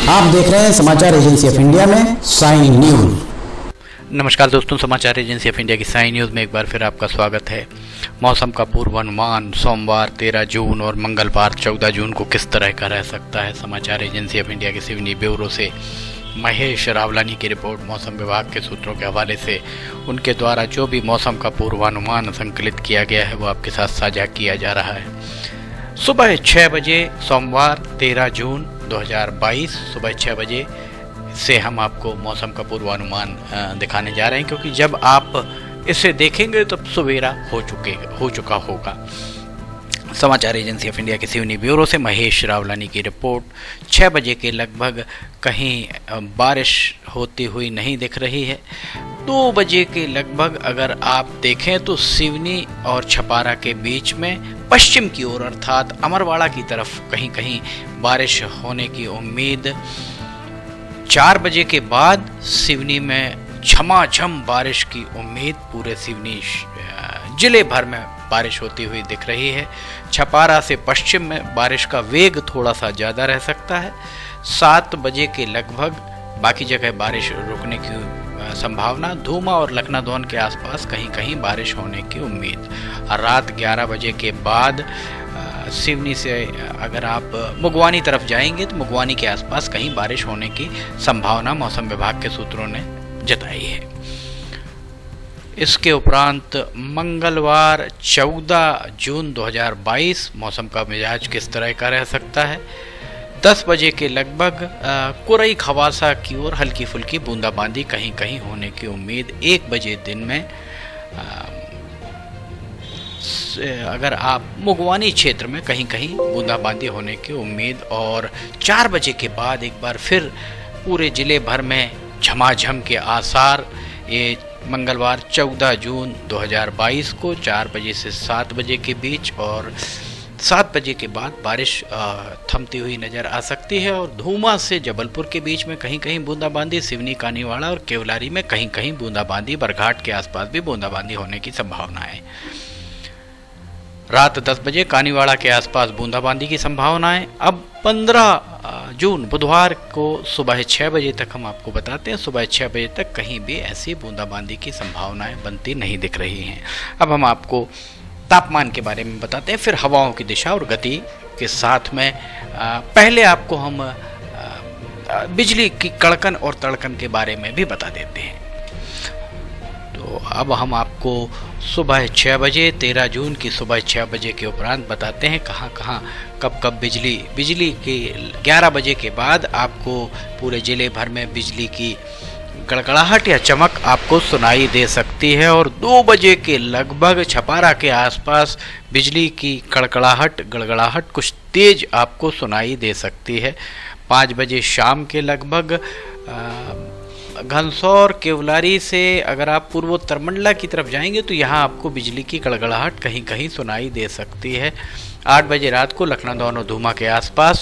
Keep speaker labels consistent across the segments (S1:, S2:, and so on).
S1: आप देख रहे हैं समाचार एजेंसी ऑफ इंडिया में साइन न्यूज।
S2: नमस्कार दोस्तों, समाचार एजेंसी ऑफ इंडिया की साइन न्यूज़ में एक बार फिर आपका स्वागत है। मौसम का पूर्वानुमान सोमवार 13 जून और मंगलवार 14 जून को किस तरह का रह सकता है। समाचार एजेंसी ऑफ इंडिया के सिवनी ब्यूरो से महेश रावलानी की रिपोर्ट। मौसम विभाग के सूत्रों के हवाले से उनके द्वारा जो भी मौसम का पूर्वानुमान संकलित किया गया है वो आपके साथ साझा किया जा रहा है। सुबह 6 बजे सोमवार 13 जून 2022 सुबह 6 बजे से हम आपको मौसम का पूर्वानुमान दिखाने जा रहे हैं, क्योंकि जब आप इसे देखेंगे तब सवेरा हो चुका होगा। समाचार एजेंसी ऑफ इंडिया के सिवनी ब्यूरो से महेश रावलानी की रिपोर्ट। 6 बजे के लगभग कहीं बारिश होती हुई नहीं दिख रही है। 2 बजे के लगभग अगर आप देखें तो सिवनी और छपारा के बीच में पश्चिम की ओर अर्थात अमरवाड़ा की तरफ कहीं कहीं बारिश होने की उम्मीद। 4 बजे के बाद सिवनी में झमाझम बारिश की उम्मीद। पूरे सिवनी जिले भर में बारिश होती हुई दिख रही है। छपारा से पश्चिम में बारिश का वेग थोड़ा सा ज़्यादा रह सकता है। 7 बजे के लगभग बाकी जगह बारिश रुकने की संभावना। धूमा और लखनादौन के आसपास कहीं कहीं बारिश होने की उम्मीद। रात 11 बजे के बाद सिवनी से अगर आप मुगवानी तरफ जाएंगे तो मुगवानी के आसपास कहीं बारिश होने की संभावना मौसम विभाग के सूत्रों ने जताई है। इसके उपरांत मंगलवार 14 जून 2022 मौसम का मिजाज किस तरह का रह सकता है। 10 बजे के लगभग कुरई खवासा की ओर हल्की फुल्की बूंदाबांदी कहीं कहीं होने की उम्मीद। 1 बजे दिन में अगर आप मुगवानी क्षेत्र में कहीं कहीं बूंदाबांदी होने की उम्मीद। और 4 बजे के बाद एक बार फिर पूरे जिले भर में झमाझम के आसार। ये मंगलवार 14 जून 2022 को 4 बजे से 7 बजे के बीच और 7 बजे के बाद बारिश थमती हुई नज़र आ सकती है। और धूमा से जबलपुर के बीच में कहीं कहीं बूंदाबांदी। सिवनी कानीवाड़ा और केवलारी में कहीं कहीं बूंदाबांदी। बरघाट के आसपास भी बूंदाबांदी होने की संभावना है। रात 10 बजे कानीवाड़ा के आसपास बूंदाबांदी की संभावना है। अब 15 जून बुधवार को सुबह 6 बजे तक हम आपको बताते हैं, सुबह 6 बजे तक कहीं भी ऐसी बूंदाबांदी की संभावनाएं बनती नहीं दिख रही हैं। अब हम आपको तापमान के बारे में बताते हैं, फिर हवाओं की दिशा और गति के साथ में पहले आपको हम बिजली की कड़कन और तड़कन के बारे में भी बता देते हैं। तो अब हम आपको सुबह 6 बजे 13 जून की सुबह 6 बजे के उपरांत बताते हैं कहाँ कहाँ कब कब बिजली के 11 बजे के बाद आपको पूरे ज़िले भर में बिजली की गड़गड़ाहट या चमक आपको सुनाई दे सकती है। और 2 बजे के लगभग छपारा के आसपास बिजली की गड़गड़ाहट कुछ तेज आपको सुनाई दे सकती है। 5 बजे शाम के लगभग घनसौर केवलारी से अगर आप पूर्वोत्तर मंडला की तरफ जाएंगे तो यहाँ आपको बिजली की गड़गड़ाहट कहीं कहीं सुनाई दे सकती है। 8 बजे रात को लखनादौन और धूमा के आसपास।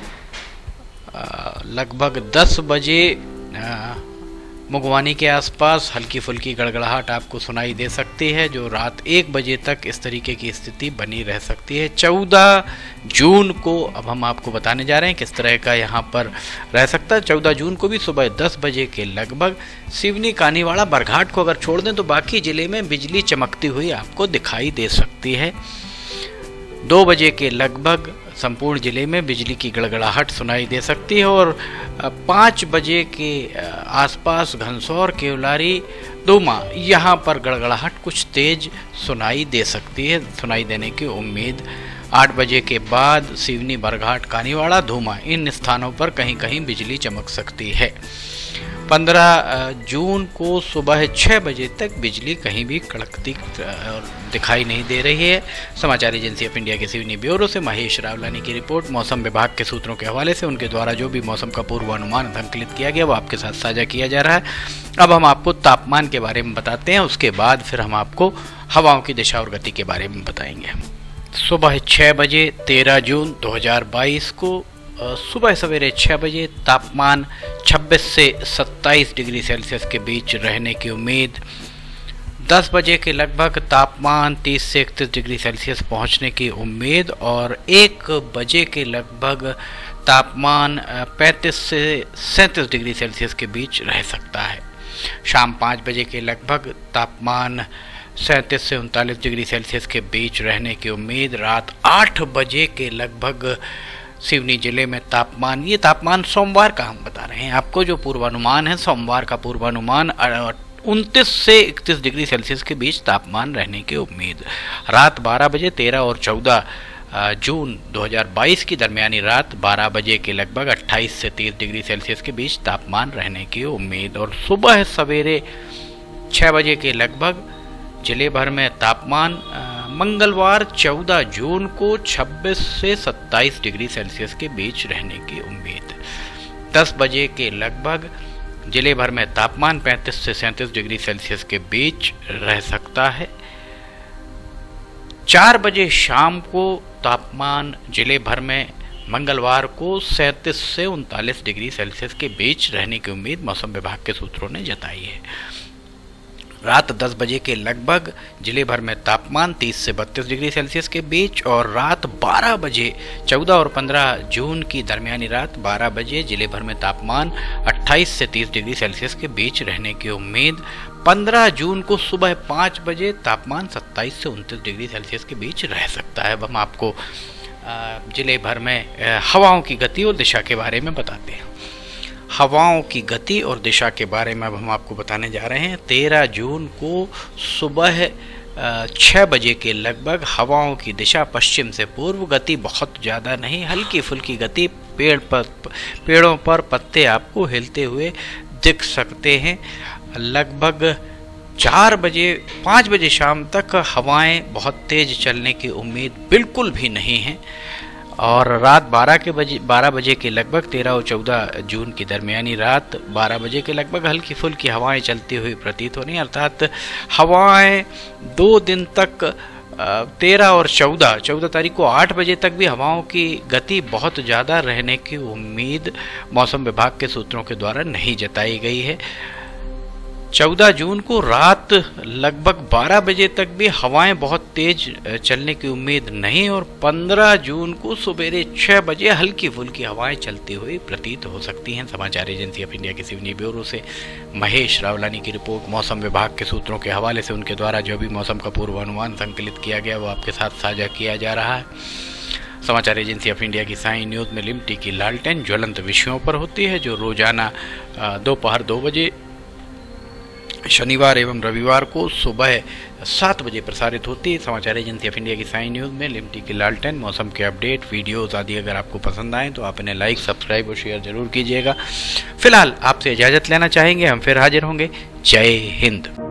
S2: लगभग 10 बजे मुगवानी के आसपास हल्की फुल्की गड़गड़ाहट आपको सुनाई दे सकती है, जो रात 1 बजे तक इस तरीके की स्थिति बनी रह सकती है। 14 जून को अब हम आपको बताने जा रहे हैं किस तरह का यहाँ पर रह सकता है। 14 जून को भी सुबह 10 बजे के लगभग सिवनी कानीवाड़ा बरघाट को अगर छोड़ दें तो बाकी ज़िले में बिजली चमकती हुई आपको दिखाई दे सकती है। 2 बजे के लगभग संपूर्ण जिले में बिजली की गड़गड़ाहट सुनाई दे सकती है। और 5 बजे के आसपास घनसौर केवलारी धूमा यहाँ पर गड़गड़ाहट कुछ तेज सुनाई दे सकती है, सुनाई देने की उम्मीद। 8 बजे के बाद सिवनी बरघाट कानीवाड़ा धूमा इन स्थानों पर कहीं कहीं बिजली चमक सकती है। 15 जून को सुबह 6 बजे तक बिजली कहीं भी कड़कती दिखाई नहीं दे रही है। समाचार एजेंसी ऑफ इंडिया के सिवनी ब्यूरो से महेश रावलानी की रिपोर्ट। मौसम विभाग के सूत्रों के हवाले से उनके द्वारा जो भी मौसम का पूर्वानुमान संकलित किया गया वो आपके साथ साझा किया जा रहा है। अब हम आपको तापमान के बारे में बताते हैं, उसके बाद फिर हम आपको हवाओं की दिशा और गति के बारे में बताएंगे। सुबह 6 बजे 13 जून 2022 को सुबह सवेरे 6 बजे तापमान 26 से 27 डिग्री सेल्सियस के बीच रहने की उम्मीद। 10 बजे के लगभग तापमान 30 से 31 डिग्री सेल्सियस पहुंचने की उम्मीद और 1 बजे के लगभग तापमान 35 से 37 डिग्री सेल्सियस के बीच रह सकता है। शाम 5 बजे के लगभग तापमान 37 से 39 डिग्री सेल्सियस के बीच रहने की उम्मीद। रात 8 बजे के लगभग सिवनी जिले में तापमान, ये तापमान सोमवार का हम बता रहे हैं आपको, जो पूर्वानुमान है सोमवार का पूर्वानुमान 29 से 31 डिग्री सेल्सियस के बीच तापमान रहने की उम्मीद। रात 12 बजे 13 और 14 जून 2022 की दरमियानी रात 12 बजे के लगभग 28 से 30 डिग्री सेल्सियस के बीच तापमान रहने की उम्मीद। और सुबह सवेरे 6 बजे के लगभग जिले भर में तापमान मंगलवार 14 जून को 26 से 27 डिग्री सेल्सियस के बीच रहने की उम्मीद। 10 बजे के लगभग जिले भर में तापमान 35 से 37 डिग्री सेल्सियस के बीच रह सकता है। 4 बजे शाम को तापमान जिले भर में मंगलवार को 37 से 39 डिग्री सेल्सियस के बीच रहने की उम्मीद मौसम विभाग के सूत्रों ने जताई है। रात 10 बजे के लगभग जिले भर में तापमान 30 से 32 डिग्री सेल्सियस के बीच। और रात 12 बजे 14 और 15 जून की दरमियानी रात 12 बजे जिले भर में तापमान 28 से 30 डिग्री सेल्सियस के बीच रहने की उम्मीद। 15 जून को सुबह 5 बजे तापमान 27 से 29 डिग्री सेल्सियस के बीच रह सकता है। अब हम आपको जिले भर में हवाओं की गति और दिशा के बारे में बताते हैं। हवाओं की गति और दिशा के बारे में अब हम आपको बताने जा रहे हैं। 13 जून को सुबह 6 बजे के लगभग हवाओं की दिशा पश्चिम से पूर्व, गति बहुत ज़्यादा नहीं, हल्की फुल्की गति, पेड़ों पर पत्ते आपको हिलते हुए दिख सकते हैं। लगभग 5 बजे शाम तक हवाएं बहुत तेज चलने की उम्मीद बिल्कुल भी नहीं है। और रात 12 बजे के लगभग 13 और 14 जून की दरमियानी रात 12 बजे के लगभग हल्की फुल्की हवाएं चलती हुई प्रतीत होनी, अर्थात हवाएं 2 दिन तक 13 और 14 तारीख को 8 बजे तक भी हवाओं की गति बहुत ज़्यादा रहने की उम्मीद मौसम विभाग के सूत्रों के द्वारा नहीं जताई गई है। 14 जून को रात लगभग 12 बजे तक भी हवाएं बहुत तेज चलने की उम्मीद नहीं। और 15 जून को सवेरे 6 बजे हल्की फुल्की हवाएं चलती हुई प्रतीत हो सकती हैं। समाचार एजेंसी ऑफ इंडिया के सिवनी ब्यूरो से महेश रावलानी की रिपोर्ट। मौसम विभाग के सूत्रों के हवाले से उनके द्वारा जो भी मौसम का पूर्वानुमान संकलित किया गया वो आपके साथ साझा किया जा रहा है। समाचार एजेंसी ऑफ इंडिया की साइन न्यूज़ में लिमटी की लालटेन ज्वलंत विषयों पर होती है, जो रोजाना दोपहर 2 बजे शनिवार एवं रविवार को सुबह 7 बजे प्रसारित होती है। समाचार एजेंसी ऑफ इंडिया की साइन न्यूज़ में लिमटी की लालटेन मौसम के अपडेट वीडियोस आदि अगर आपको पसंद आए तो आप इन्हें लाइक, सब्सक्राइब और शेयर जरूर कीजिएगा। फिलहाल आपसे इजाज़त लेना चाहेंगे, हम फिर हाजिर होंगे। जय हिंद।